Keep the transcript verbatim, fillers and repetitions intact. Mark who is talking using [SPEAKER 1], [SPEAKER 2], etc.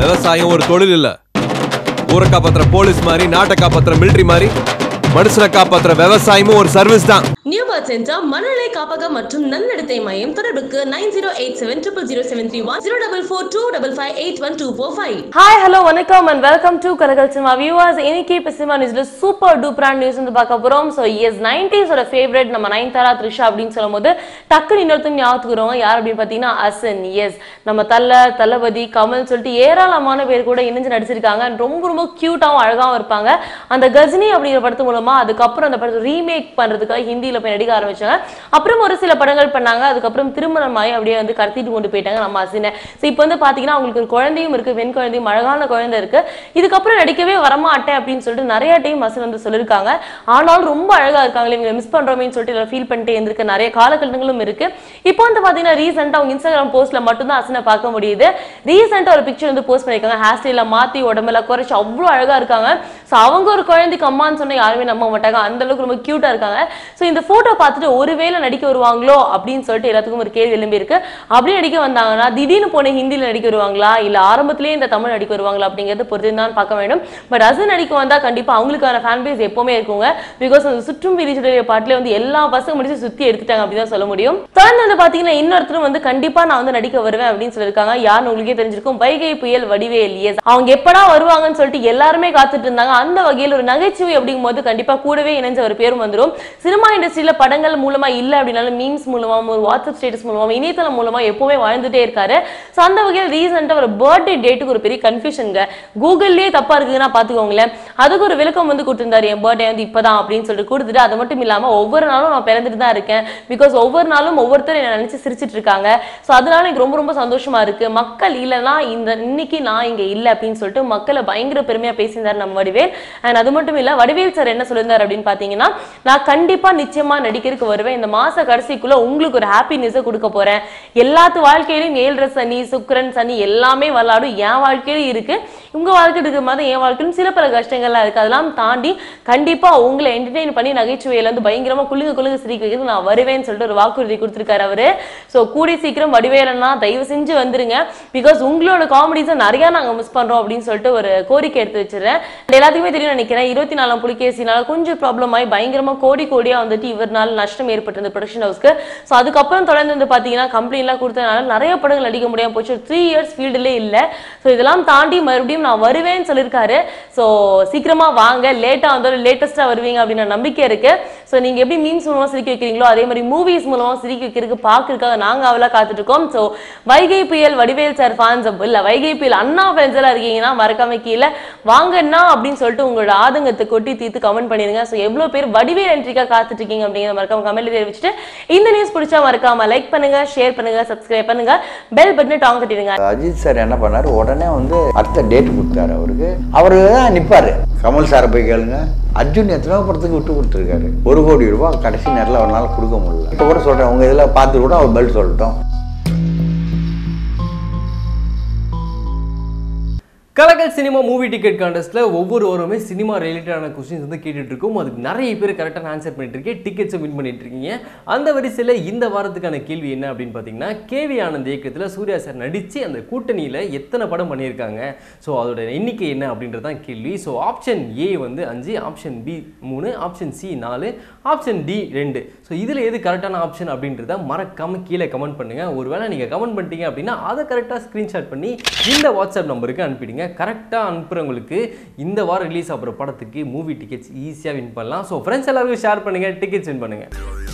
[SPEAKER 1] விவசாயம் ஒரு தொழில் இல்ல. ஊரை காப்பாத்துற போலீஸ் மாதிரி, நாட்டை காப்பாத்துற மிலிட்டரி மாதிரி, மனுஷனை காப்பாத்துற விவசாயமும் ஒரு சர்வீஸ் தான்.
[SPEAKER 2] நியூ பர்த் சென்டர், மனநல காப்பகம் மற்றும் நன்னடத்தை மையம். தொடர்புக்கு nine zero eight seven triple zero seven three one zero double four two double five eight one two four five.
[SPEAKER 3] Hi hello வணக்கம் and welcome to Kalakal cinema viewers. இன்னைக்கு இப்போ சினிமா நியூஸ்ல சூப்பர் டூப்பரான நியூஸ் வந்து பார்க்க போறோம். ஸோ எஸ் நைன்டீஸோட ஃபேவரட் நம்ம நயன்தாரா த்ரிஷா அப்படின்னு சொல்லும் போது டக்குன்னு இன்னொருத்தங்க ஞாபகத்துக்கு வருவாங்க. யார் அப்படின்னு பார்த்தீங்கன்னா அசன். எஸ் நம்ம தல தளபதி கமல் சொல்லிட்டு ஏராளமான பேர் கூட இணைஞ்சு நடிச்சிருக்காங்க. ரொம்ப ரொம்ப கியூட்டாகவும் அழகாகவும் இருப்பாங்க. அந்த கஜினி அப்படிங்கிற படத்து மூலமா அதுக்கப்புறம் அந்த படத்தை ரீமேக் பண்றதுக்காக ஹிந்தியில போய் நடிக்க ஆரம்பிச்சாங்க. அப்புறம் ஒரு சில படங்கள் பண்ணாங்க. அதுக்கப்புறம் திருமணமாய் அப்படியே வந்து கடத்திட்டு கொண்டு போயிட்டாங்க நம்ம அசினை. ஸோ இப்போ வந்து பாத்தீங்கன்னா அவங்களுக்கு ஒரு குழந்தையும் இருக்கு, வெண் குழந்தையும், அழகான குழந்தை இருக்கு. இதுக்கப்புறம் நடிக்கவே வரமாட்டேன் அப்படின்னு சொல்லிட்டு நிறைய டைம் அசின் வந்து சொல்லியிருக்காங்க. ஆனாலும் ரொம்ப அழகா இருக்காங்களே, இவங்க மிஸ் பண்றோமேன்னு சொல்லிட்டு ஃபீல் பண்ணிட்டே இருந்திருக்கு. நிறைய காலகட்டங்களும் இருக்கு. இப்போ வந்து பாத்தீங்கன்னா ரீசெண்டா அவங்க இன்ஸ்டாகிராம் போஸ்ட்ல மட்டும்தான் அசினை பார்க்க முடியுது. ரீசெண்டா ஒரு பிக்சர் வந்து போஸ்ட் பண்ணிருக்காங்க. ஹேர் ஸ்டைல மாத்தி உடம்பெல்லாம் குறைச்சு அவ்வளவு அழகா இருக்காங்க. ஸோ அவங்க ஒரு குழந்தைக்கு அம்மான்னு சொன்னா யாருமே நம்ப மாட்டாங்க. அந்த அளவுக்கு ரொம்ப கியூட்டா இருக்காங்க. சோ இந்த போட்டோ பார்த்துட்டு ஒருவேளை நடிக்க வருவாங்களோ அப்படின்னு சொல்லிட்டு எல்லாத்துக்கும் ஒரு கேள்வி எழும்பி இருக்கு. அப்படி நடிக்க வந்தாங்கன்னா திடீர்னு போன ஹிந்தியில நடிக்க வருவாங்களா, இல்ல ஆரம்பத்திலேயே இந்த தமிழ் நடிக்க வருவாங்களா அப்படிங்கிறது பொறுத்து தான் பார்க்க வேண்டும். பட் அசன் நடிக்க வந்தா கண்டிப்பா அவங்களுக்கான ஃபேன் பேஸ் எப்பவுமே இருக்குங்க. பிகாஸ் அந்த சுற்றும் விரிச்சுடைய பாட்டிலே வந்து எல்லா பசங்க முடிச்சு சுத்தி எடுத்துட்டாங்க அப்படின்னு சொல்ல முடியும். தொடர்ந்து வந்து பாத்தீங்கன்னா இன்னொருத்தரும் வந்து கண்டிப்பா நான் வந்து நடிக்க வருவேன் அப்படின்னு சொல்லியிருக்காங்க. யாருன்னு உங்களுக்கே தெரிஞ்சிருக்கும், வைகை புயல் வடிவேல். எஸ் அவங்க எப்படா வருவாங்கன்னு சொல்லிட்டு எல்லாருமே காத்துட்டு இருந்தாங்க. அந்த வகையில் ஒரு நகைச்சுவை அப்படிங்கும் போது கண்டிப்பா கூடவே இணைஞ்ச ஒரு பேரும் வந்துடும். சினிமா இண்டஸ்ட்ரியில படங்கள் மூலமா இல்ல அப்படின்னாலும் மீம்ஸ் மூலமா, ஒரு வாட்ஸ்அப் ஸ்டேட்டஸ் மூலமா, இணையதளம் மூலமா எப்பவுமே வாழ்ந்துட்டே இருக்காரு. சோ அந்த வகையில் ரீசெண்டா ஒரு பர்த்டே டேட்டுக்கு ஒரு பெரிய கன்ஃபியூஷனுங்க. கூகுள்லயே தப்பா இருக்குன்னா பாத்துக்கோங்களேன். அதுக்கு ஒரு விளக்கம் வந்து கொடுத்திருந்தாரு. என் பர்த்டே வந்து இப்பதான் அப்படின்னு சொல்லிட்டு கொடுத்துட்டு, அது மட்டும் இல்லாம ஒவ்வொரு நாளும் நான் பிறந்துட்டு தான் இருக்கேன். பிகாஸ் ஒவ்வொரு நாளும் ஒவ்வொருத்தரும் என்ன நினைச்சு சிரிச்சிட்டு இருக்காங்க. சோ அதனால எனக்கு ரொம்ப ரொம்ப சந்தோஷமா இருக்கு. மக்கள் இல்லைன்னா இந்த இன்னைக்கு நான் இங்க இல்ல அப்படின்னு சொல்லிட்டு மக்களை பயங்கர பெருமையா பேசியிருந்தாரு நம்ம வடிவேல். அண்ட் அது மட்டும் இல்ல, வடிவேல் சார் என்ன சொல்லியிருந்தாரு அப்படின்னு பாத்தீங்கன்னா, நான் கண்டிப்பா நிச்சயமா நடிக்கிறதுக்கு வருவேன். இந்த மாச கடைசிக்குள்ள உங்களுக்கு ஒரு ஹாப்பினஸ் கொடுக்க போறேன். எல்லாத்து வாழ்க்கையிலும் ஏழரை சனி, சுக்கிரன் சனி எல்லாமே விளையாடும். என் வாழ்க்கையிலும் இருக்கு, உங்க வாழ்க்கை இருக்கிற மாதிரி என் வாழ்க்கையிலும் சில பல கஷ்டங்கள்லாம் இருக்கு. அதெல்லாம் தாண்டி கண்டிப்பா உங்களை என்டர்டெயின் பண்ணி நகைச்சுவையில வந்து பயங்கரமா குழுங்க குழுங்க சிரிக்க வைக்கிறது நான் வருவேன்னு சொல்லிட்டு ஒரு வாக்குறுதி கொடுத்திருக்காரு அவரு. சோ கூடி சீக்கிரம் வடிவேலன்னா தயவு செஞ்சு வந்துருங்க. பிகாஸ் உங்களோட காமெடிஸை நிறைய நாங்க மிஸ் பண்றோம் அப்படின்னு சொல்லிட்டு ஒரு கோரிக்கை எடுத்து வச்சிருக்கேன். எல்லாத்துக்குமே தெரியும் நினைக்கிறேன், இருபத்தி நாலாம் புலிகேசினால கொஞ்சம் ப்ராப்ளம் ஆகி பயங்கரமா கோடி கோடியா வந்துட்டு இவர்னால நஷ்டம் ஏற்பட்டிருந்த ப்ரொடக்ஷன் ஹவுஸ்க்கு. ஸோ அதுக்கப்புறம் தொடர்ந்து வந்து பார்த்தீங்கன்னா கம்ப்ளைண்ட்லாம் கொடுத்ததுனால நிறைய படங்கள் நடிக்க முடியாம போச்சு. த்ரீ இயர்ஸ் ஃபீல்டுலே இல்லை. ஸோ இதெல்லாம் தாண்டி மறுபடியும் நான் வருவேன்னு சொல்லியிருக்காரு. ஸோ சீக்கிரமா வாங்க, லேட்டாக வந்தாலும் லேட்டஸ்டா வருவீங்க அப்படின்னு நம்பிக்கை இருக்கு. ஸோ நீங்க எப்படி மீம்ஸ் மூலமா சிரிக்க வைக்கிறீங்களோ அதே மாதிரி மூவிஸ் மூலமா சிரிக்க வைக்கிறதுக்கு பார்க்கறதுக்காக நாங்க அவளா காத்துட்டு இருக்கோம். ஸோ வைகை புயல் வடிவேல் சார் ஃபேன்ஸ் இல்ல வைகை புயல் அண்ணா ஃபேன்ஸ் எல்லாம் இருக்கீங்கன்னா மறக்காம கீழே வாங்கன்னா அப்படின்னு சொல்லிட்டு உங்களோட ஆதங்கத்தை கொட்டி தீர்த்து கமெண்ட் பண்ணிருங்க. ஸோ எவ்வளவு பேர் வடிவேல் என்ட்ரிக்கா காத்துட்டு இருக்கீங்க அப்படிங்கிற மறக்காம கமெண்ட் தெரிவிச்சுட்டு, இந்த நியூஸ் பிடிச்சா மறக்காம லைக் பண்ணுங்க, ஷேர் பண்ணுங்க, சப்ஸ்கிரைப் பண்ணுங்க, பெல் பட்டனை டாங் தட்டிடுங்க.
[SPEAKER 4] அஜித் சார் என்ன பண்ணாரு, உடனே வந்து அடுத்த டேட் கொடுத்தாரு அவருக்கு. அவரு தான் நிப்பாரு. கமல் சாரை போய் கேளுங்க, அர்ஜுன் எத்தனை படத்துக்கு விட்டு கொடுத்துருக்காரு. ஒரு கோடி ரூபாய் கடைசி நேரத்தில் அவரால் கொடுக்க முடியல. இப்போ கூட சொல்றேன், உங்க இதில் பார்த்து கூட அவர் பதில் சொல்லட்டும்.
[SPEAKER 5] கலக்கல் சினிமா மூவி டிக்கெட் கான்டெஸ்ட்ல ஒவ்வொரு வாரமே சினிமா ரிலேட்டடான கொஸ்டின்ஸ் வந்து கேட்டுட்டு இருக்கோம். அதுக்கு நிறைய பேர் கரெக்டான ஆன்சர் பண்ணிட்டு இருக்கீங்க, டிக்கெட்ஸை வின் பண்ணிட்டு இருக்கீங்க. அந்த வரிசையில் இந்த வாரத்துக்கான கேள்வி என்ன அப்படின்னு பார்த்தீங்கன்னா, கேவி ஆனந்த் இயக்கத்தில் சூர்யா சார் நடித்து அந்த கூட்டணியில் எத்தனை படம் பண்ணியிருக்காங்க, ஸோ அதோட எண்ணிக்கை என்ன அப்படின்றதான் கேள்வி. ஸோ ஆப்ஷன் ஏ வந்து அஞ்சு, ஆப்ஷன் பி மூணு, ஆப்ஷன் சி நாலு, ஆப்ஷன் டி ரெண்டு. ஸோ இதில் எது கரெக்டான ஆப்ஷன் அப்படின்றத மறக்காம கீழே கமெண்ட் பண்ணுங்க. ஒருவேளை நீங்கள் கமெண்ட் பண்ணிட்டீங்க அப்படின்னா அதை கரெக்டாக ஸ்க்ரீன்ஷாட் பண்ணி இந்த வாட்ஸ்அப் நம்பருக்கு அனுப்பிடுங்க. கரெக்டாக அனுப்புறவங்களுக்கு இந்த வாரம் ரிலீஸ் ஆகிற படத்துக்கு மூவி டிக்கெட்ஸ் ஈஸியாக வின் பண்ணலாம். ஸோ ஃப்ரெண்ட்ஸ் எல்லாருக்கும் ஷேர் பண்ணுங்கள், டிக்கெட்ஸ் வின் பண்ணுங்கள்.